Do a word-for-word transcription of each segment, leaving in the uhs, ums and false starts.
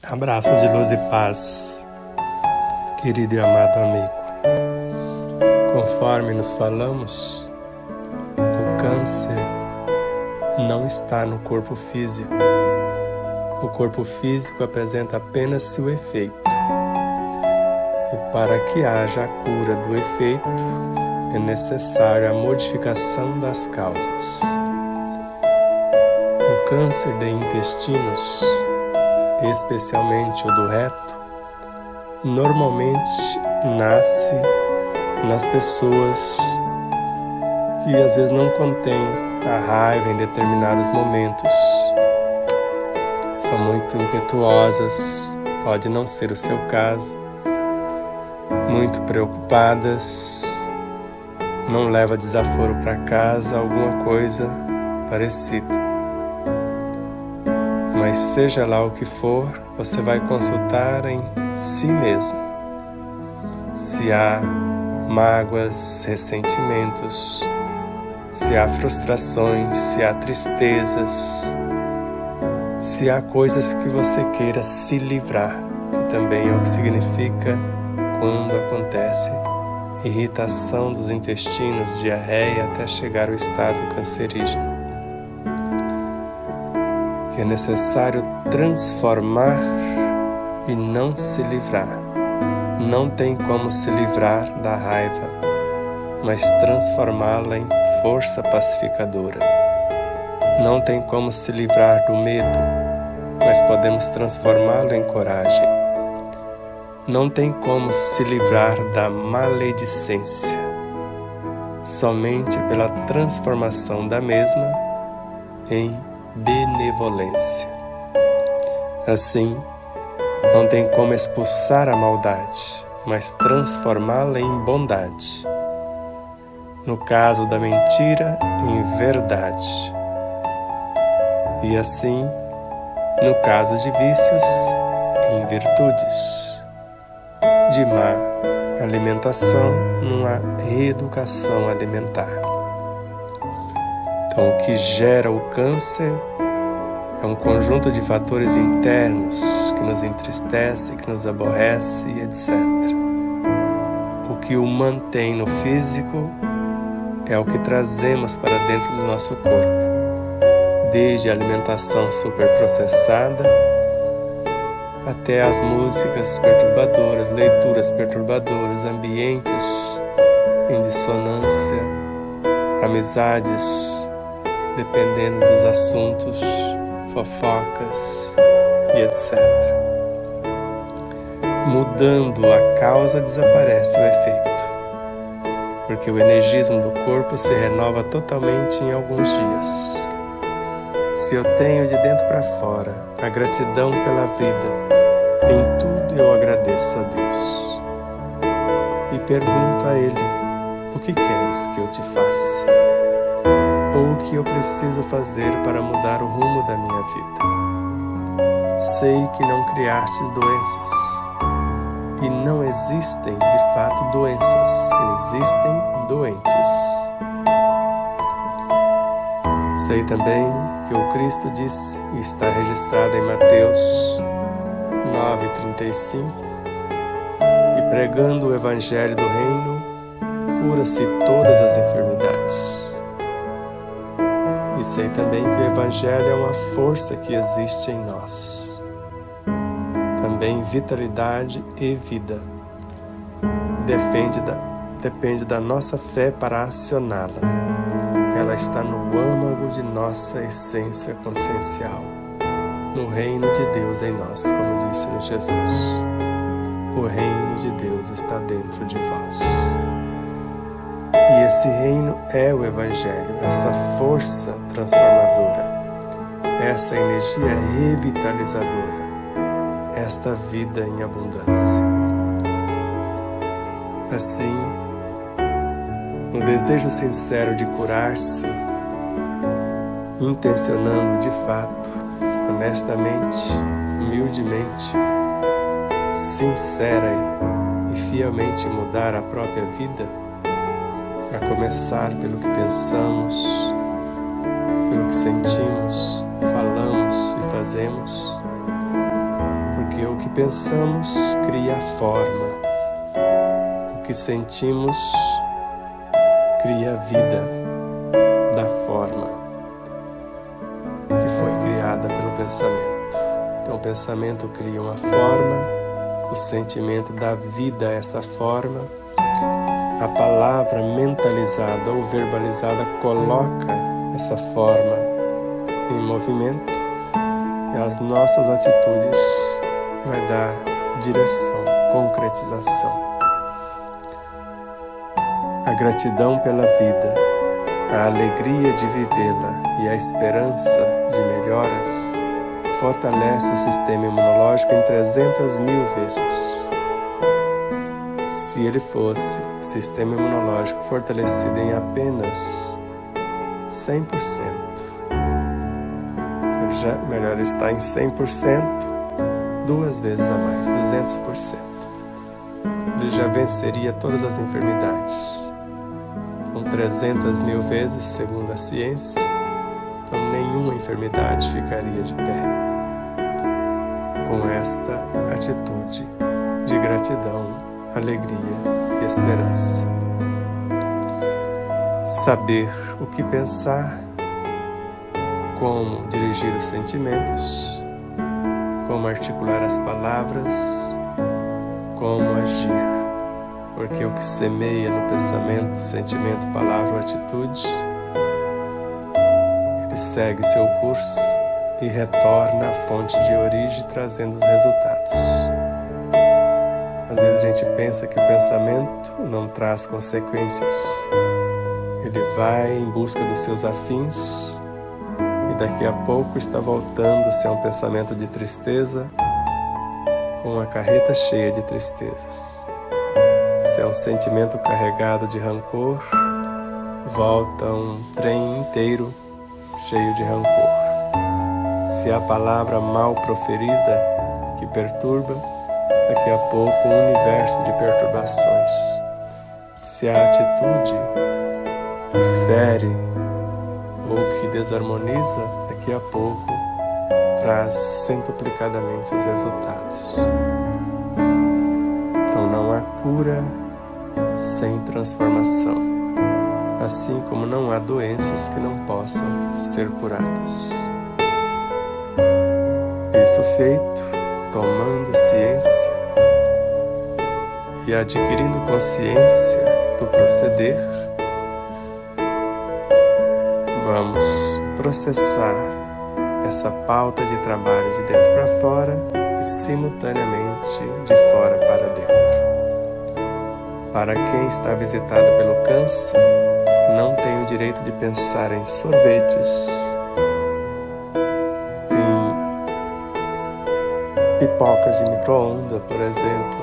Abraços de luz e paz, querido e amado amigo. Conforme nos falamos, o câncer não está no corpo físico. O corpo físico apresenta apenas seu efeito. E para que haja a cura do efeito, é necessária a modificação das causas. O câncer de intestinos, especialmente o do reto, normalmente nasce nas pessoas que às vezes não contêm a raiva em determinados momentos. São muito impetuosas, pode não ser o seu caso, muito preocupadas, não leva desaforo para casa, alguma coisa parecida. Mas seja lá o que for, você vai consultar em si mesmo. Se há mágoas, ressentimentos, se há frustrações, se há tristezas, se há coisas que você queira se livrar, que também é o que significa quando acontece irritação dos intestinos, diarreia, até chegar ao estado cancerígeno. Que é necessário transformar e não se livrar. Não tem como se livrar da raiva, mas transformá-la em força pacificadora. Não tem como se livrar do medo, mas podemos transformá-lo em coragem. Não tem como se livrar da maledicência. Somente pela transformação da mesma em benevolência. Assim, não tem como expulsar a maldade, mas transformá-la em bondade. No caso da mentira, em verdade. E assim, no caso de vícios, em virtudes. De má alimentação, numa reeducação alimentar. Então, o que gera o câncer é um conjunto de fatores internos que nos entristece, que nos aborrece, etcétera. O que o mantém no físico é o que trazemos para dentro do nosso corpo, desde a alimentação superprocessada até as músicas perturbadoras, leituras perturbadoras, ambientes em dissonância, amizades dependendo dos assuntos, fofocas e etcétera. Mudando a causa, desaparece o efeito, porque o energismo do corpo se renova totalmente em alguns dias. Se eu tenho de dentro para fora a gratidão pela vida, em tudo eu agradeço a Deus. E pergunto a Ele, o que queres que eu te faça? Ou o que eu preciso fazer para mudar o rumo da minha vida? Sei que não criastes doenças, e não existem de fato doenças, existem doentes. Sei também que o Cristo disse, e está registrado em Mateus nove, trinta e cinco, e pregando o Evangelho do Reino, cura-se todas as enfermidades. E sei também que o Evangelho é uma força que existe em nós. Também vitalidade e vida. E depende da, depende da nossa fé para acioná-la. Ela está no âmago de nossa essência consciencial, no reino de Deus em nós, como disse no Jesus. O reino de Deus está dentro de vós. E esse reino é o Evangelho, essa força transformadora, essa energia revitalizadora, esta vida em abundância. Assim, no desejo sincero de curar-se, intencionando de fato, honestamente, humildemente, sincera e fielmente mudar a própria vida, a começar pelo que pensamos, pelo que sentimos, falamos e fazemos, porque pensamos cria a forma, o que sentimos cria a vida da forma que foi criada pelo pensamento. Então o pensamento cria uma forma, o sentimento dá vida a essa forma, a palavra mentalizada ou verbalizada coloca essa forma em movimento e as nossas atitudes vai dar direção, concretização. A gratidão pela vida, a alegria de vivê-la e a esperança de melhoras fortalece o sistema imunológico em trezentas mil vezes. Se ele fosse o sistema imunológico fortalecido em apenas cem por cento, já melhor está em cem por cento, duas vezes a mais, duzentos por cento. Ele já venceria todas as enfermidades. Então, trezentas mil vezes, segundo a ciência, então nenhuma enfermidade ficaria de pé. Com esta atitude de gratidão, alegria e esperança. Saber o que pensar, como dirigir os sentimentos, como articular as palavras, como agir. Porque o que semeia no pensamento, sentimento, palavra ou atitude, ele segue seu curso e retorna à fonte de origem, trazendo os resultados. Às vezes a gente pensa que o pensamento não traz consequências. Ele vai em busca dos seus afins e daqui a pouco está voltando se é um pensamento de tristeza, com uma carreta cheia de tristezas. Se é um sentimento carregado de rancor, volta um trem inteiro cheio de rancor. Se é a palavra mal proferida que perturba, daqui a pouco um universo de perturbações. Se é a atitude que fere ou que desarmoniza, daqui a pouco traz centuplicadamente os resultados. Então não há cura sem transformação, assim como não há doenças que não possam ser curadas. Isso feito, tomando ciência e adquirindo consciência do proceder, vamos processar essa pauta de trabalho de dentro para fora e simultaneamente de fora para dentro. Para quem está visitada pelo câncer, não tem o direito de pensar em sorvetes, em pipocas de micro-ondas, por exemplo,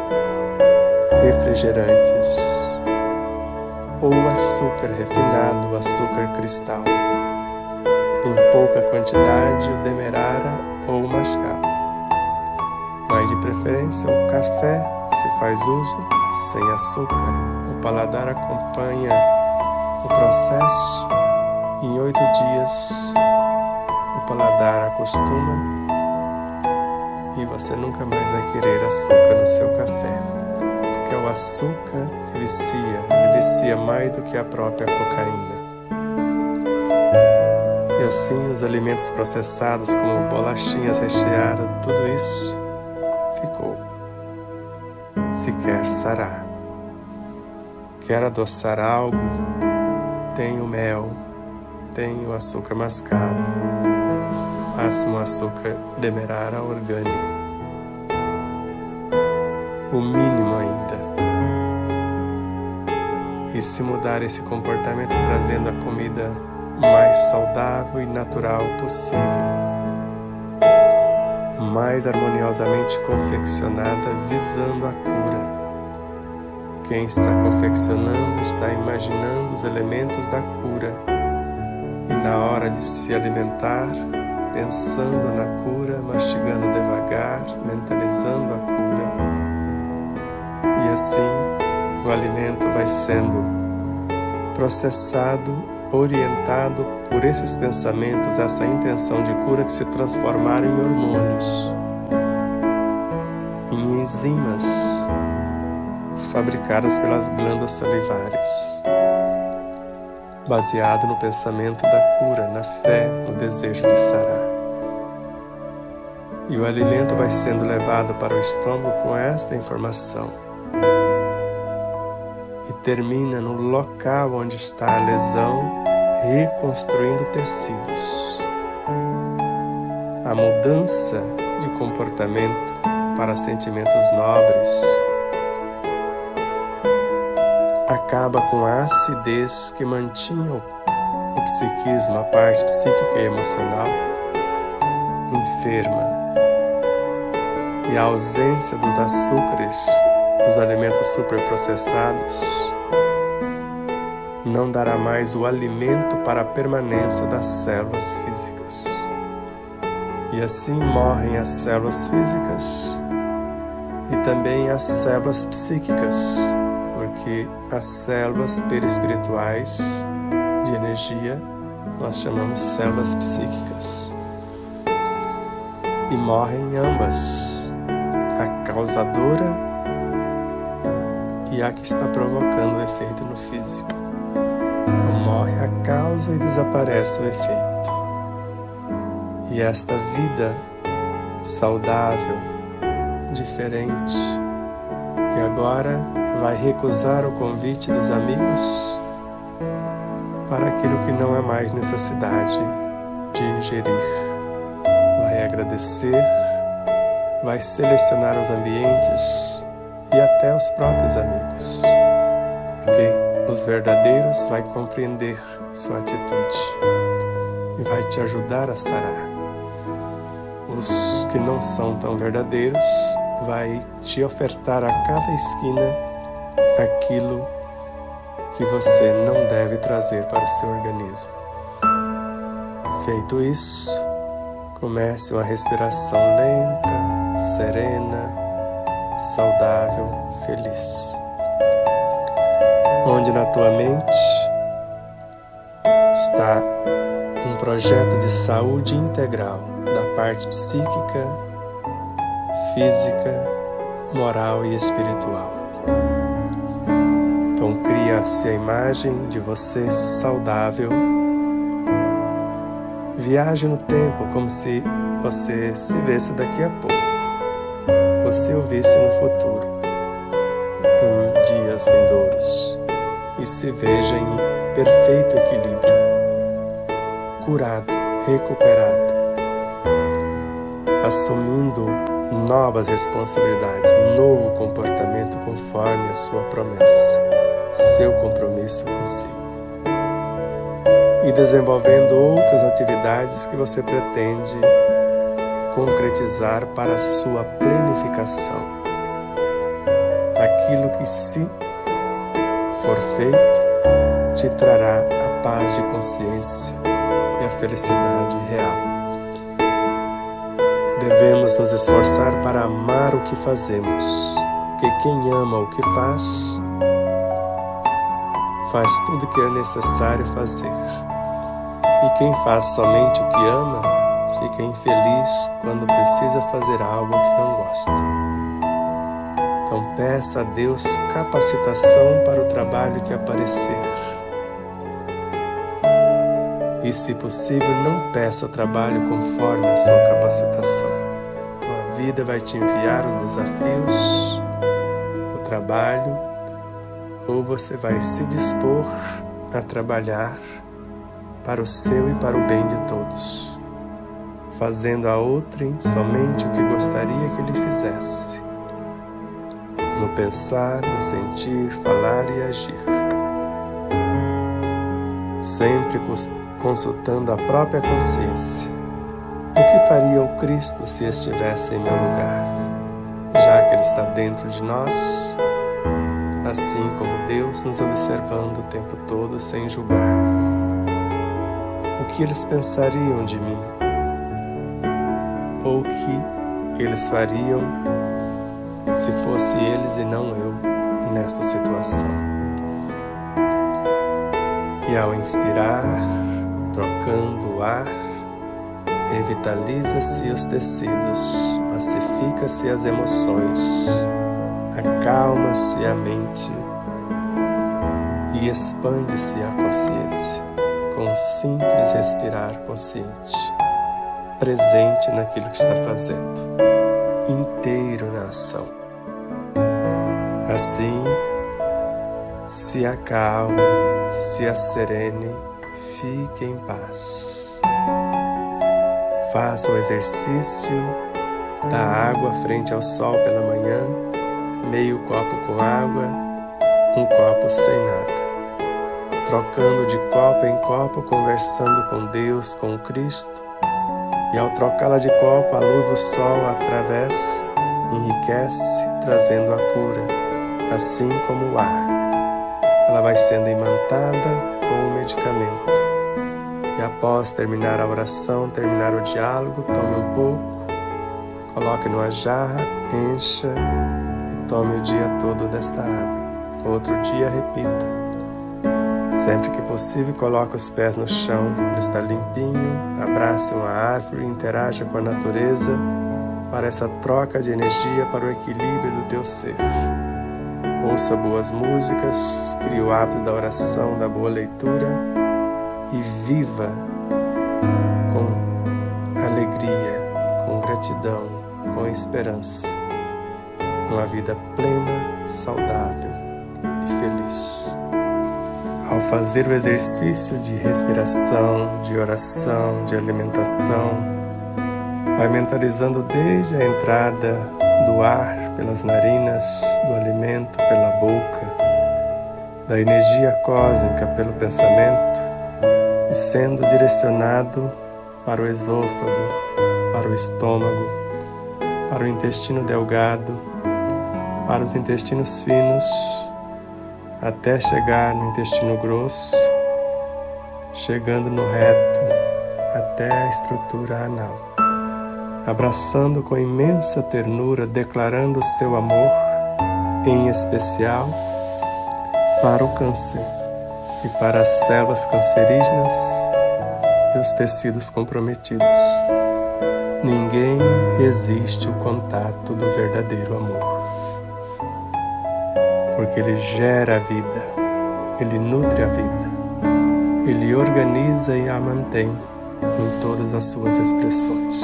refrigerantes ou açúcar refinado, açúcar cristal, em pouca quantidade, o demerara ou o mascavo. Mas de preferência o café se faz uso sem açúcar. O paladar acompanha o processo. Em oito dias o paladar acostuma e você nunca mais vai querer açúcar no seu café. Porque é o açúcar que vicia, ele vicia mais do que a própria cocaína. E assim os alimentos processados como bolachinhas recheadas, tudo isso ficou. Se quer sarar, quer adoçar algo, tem o mel, tem o açúcar mascavo, máximo açúcar demerara orgânico, o mínimo ainda. E se mudar esse comportamento trazendo a comida mais saudável e natural possível, mais harmoniosamente confeccionada, visando a cura. Quem está confeccionando está imaginando os elementos da cura e na hora de se alimentar, pensando na cura, mastigando devagar, mentalizando a cura. E assim o alimento vai sendo processado, orientado por esses pensamentos, essa intenção de cura que se transformaram em hormônios. enzimas fabricadas pelas glândulas salivares, baseado no pensamento da cura, na fé, no desejo de sarar. E o alimento vai sendo levado para o estômago com esta informação e termina no local onde está a lesão, reconstruindo tecidos. A mudança de comportamento para sentimentos nobres acaba com a acidez que mantinha o psiquismo, a parte psíquica e emocional, enferma. E a ausência dos açúcares, dos alimentos superprocessados, não dará mais o alimento para a permanência das células físicas. E assim morrem as células físicas e também as células psíquicas, porque as células perispirituais de energia nós chamamos células psíquicas. E morrem ambas, a causadora e a que está provocando o efeito no físico. Então morre a causa e desaparece o efeito. E esta vida saudável, diferente, que agora vai recusar o convite dos amigos para aquilo que não há mais necessidade de ingerir. Vai agradecer, vai selecionar os ambientes e até os próprios amigos, porque os verdadeiros vai compreender sua atitude e vai te ajudar a sarar. Os que não são tão verdadeiros vai te ofertar a cada esquina aquilo que você não deve trazer para o seu organismo. Feito isso, comece uma respiração lenta, serena, saudável, feliz. Onde na tua mente está um projeto de saúde integral da parte psíquica, física, moral e espiritual. Então cria-se a imagem de você saudável. Viaje no tempo como se você se visse daqui a pouco, ou se o visse no futuro, em dias vindouros, e se veja em perfeito equilíbrio, curado, recuperado, assumindo novas responsabilidades, novo comportamento conforme a sua promessa, seu compromisso consigo. E desenvolvendo outras atividades que você pretende concretizar para a sua planificação. Aquilo que, se for feito, te trará a paz de consciência e a felicidade real. Devemos nos esforçar para amar o que fazemos, porque quem ama o que faz, faz tudo o que é necessário fazer. E quem faz somente o que ama, fica infeliz quando precisa fazer algo que não gosta. Então peça a Deus capacitação para o trabalho que aparecer. E, se possível, não peça trabalho conforme a sua capacitação. Então a vida vai te enviar os desafios, o trabalho, ou você vai se dispor a trabalhar para o seu e para o bem de todos, fazendo a outrem somente o que gostaria que ele fizesse, no pensar, no sentir, falar e agir, sempre consultando a própria consciência. O que faria o Cristo se estivesse em meu lugar? Já que Ele está dentro de nós, assim como Deus nos observando o tempo todo sem julgar. O que eles pensariam de mim? Ou o que eles fariam se fosse eles e não eu nessa situação? E ao inspirar, trocando o ar, revitaliza-se os tecidos, pacifica pacifica-se as emoções, acalma-se a mente e expande-se a consciência com um simples respirar consciente, presente naquilo que está fazendo, inteiro na ação. Assim, se acalme, se asserene, fique em paz. Faça o exercício da água frente ao sol pela manhã, meio copo com água, um copo sem nada. Trocando de copo em copo, conversando com Deus, com Cristo, e ao trocá-la de copo, a luz do sol atravessa, enriquece, trazendo a cura, assim como o ar. Ela vai sendo imantada com o medicamento. E após terminar a oração, terminar o diálogo, tome um pouco, coloque numa jarra, encha e tome o dia todo desta água. No outro dia, repita. Sempre que possível, coloque os pés no chão quando está limpinho, abrace uma árvore, interaja com a natureza para essa troca de energia para o equilíbrio do teu ser. Ouça boas músicas, crie o hábito da oração, da boa leitura e viva com alegria, com gratidão, com esperança. Uma vida plena, saudável e feliz. Ao fazer o exercício de respiração, de oração, de alimentação, vai mentalizando desde a entrada do ar pelas narinas, do alimento pela boca, da energia cósmica pelo pensamento e sendo direcionado para o esôfago, para o estômago, para o intestino delgado, para os intestinos finos, até chegar no intestino grosso, chegando no reto, até a estrutura anal, abraçando com imensa ternura, declarando o seu amor, em especial para o câncer e para as células cancerígenas e os tecidos comprometidos. Ninguém resiste o contato do verdadeiro amor. Porque ele gera a vida, ele nutre a vida, ele organiza e a mantém em todas as suas expressões.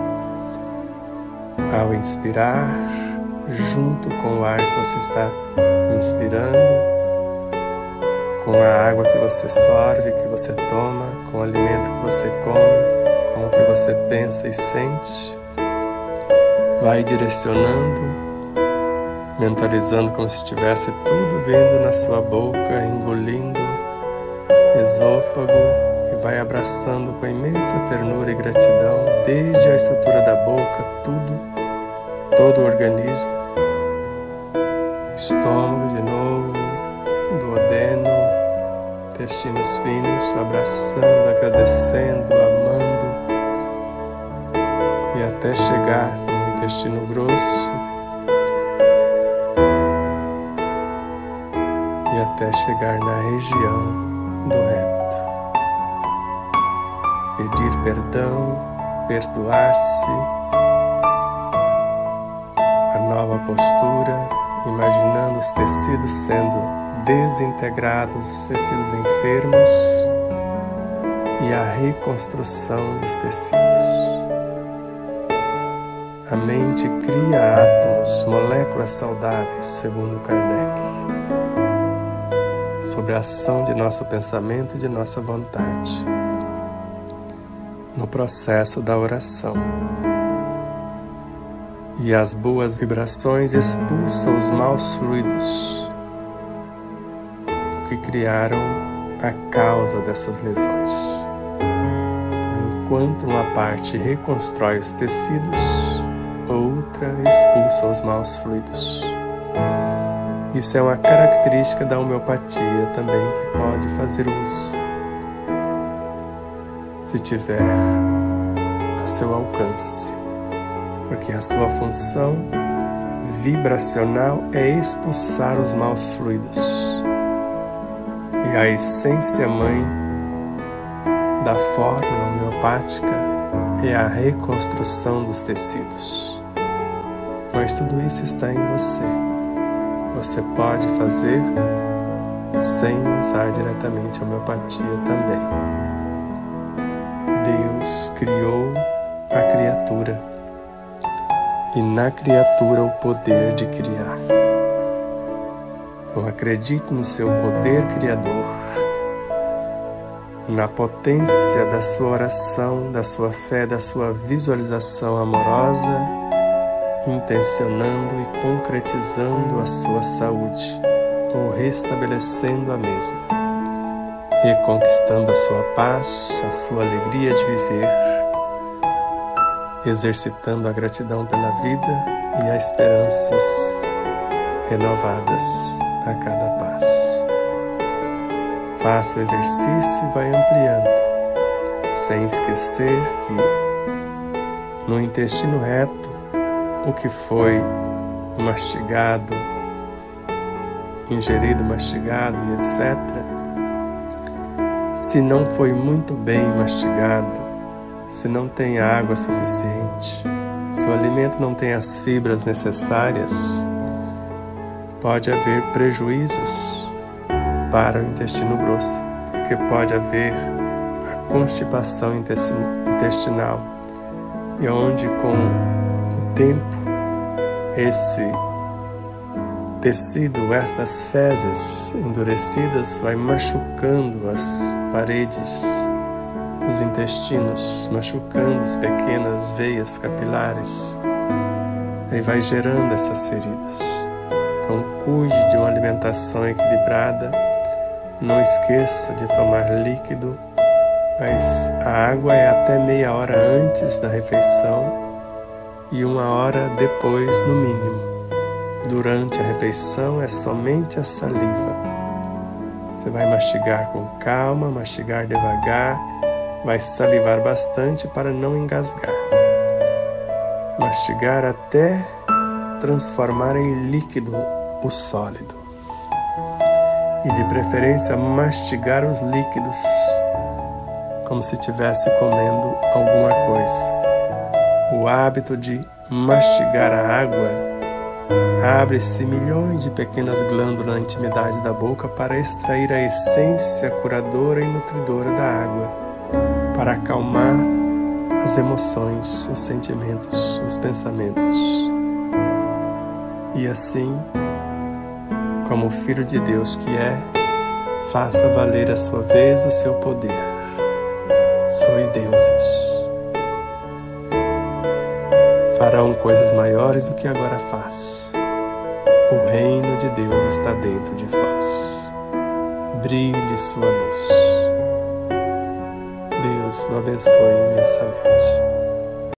Ao inspirar, junto com o ar que você está inspirando, com a água que você sorve, que você toma, com o alimento que você come, com o que você pensa e sente, vai direcionando, mentalizando como se estivesse tudo vindo na sua boca, engolindo esôfago e vai abraçando com imensa ternura e gratidão desde a estrutura da boca, tudo, todo o organismo, estômago de novo, duodeno, intestinos finos, abraçando, agradecendo, amando e até chegar no intestino grosso, até chegar na região do reto. Pedir perdão, perdoar-se, a nova postura, imaginando os tecidos sendo desintegrados, os tecidos enfermos e a reconstrução dos tecidos. A mente cria átomos, moléculas saudáveis, segundo Kardec, sobre a ação de nosso pensamento e de nossa vontade, no processo da oração. E as boas vibrações expulsam os maus fluidos, o que criaram a causa dessas lesões. Então, enquanto uma parte reconstrói os tecidos, outra expulsa os maus fluidos. Isso é uma característica da homeopatia também que pode fazer uso, se tiver a seu alcance, porque a sua função vibracional é expulsar os maus fluidos. E a essência mãe da fórmula homeopática é a reconstrução dos tecidos. mas tudo isso está em você. Você pode fazer sem usar diretamente a homeopatia também. Deus criou a criatura e na criatura o poder de criar. Então acredite no seu poder criador, na potência da sua oração, da sua fé, da sua visualização amorosa, intencionando e concretizando a sua saúde, ou restabelecendo a mesma, reconquistando a sua paz, a sua alegria de viver, exercitando a gratidão pela vida e as esperanças renovadas a cada passo. Faça o exercício e vai ampliando, sem esquecer que no intestino reto, o que foi mastigado, ingerido, mastigado e etcétera, se não foi muito bem mastigado, se não tem água suficiente, se o alimento não tem as fibras necessárias, pode haver prejuízos para o intestino grosso, porque pode haver a constipação intestinal, e onde com o tempo esse tecido, estas fezes endurecidas, vai machucando as paredes dos intestinos, machucando as pequenas veias capilares, e vai gerando essas feridas. Então cuide de uma alimentação equilibrada. Não esqueça de tomar líquido, mas a água é até meia hora antes da refeição e uma hora depois no mínimo. Durante a refeição é somente a saliva. Você vai mastigar com calma, mastigar devagar, vai salivar bastante para não engasgar. Mastigar até transformar em líquido o sólido. E de preferência mastigar os líquidos como se estivesse comendo alguma coisa. O hábito de mastigar a água, abre-se milhões de pequenas glândulas na intimidade da boca para extrair a essência curadora e nutridora da água, para acalmar as emoções, os sentimentos, os pensamentos. E assim, como filho de Deus que é, faça valer a sua vez o seu poder. Sois deuses. Farão coisas maiores do que agora faço. O reino de Deus está dentro de vós. Brilhe sua luz. Deus o abençoe imensamente.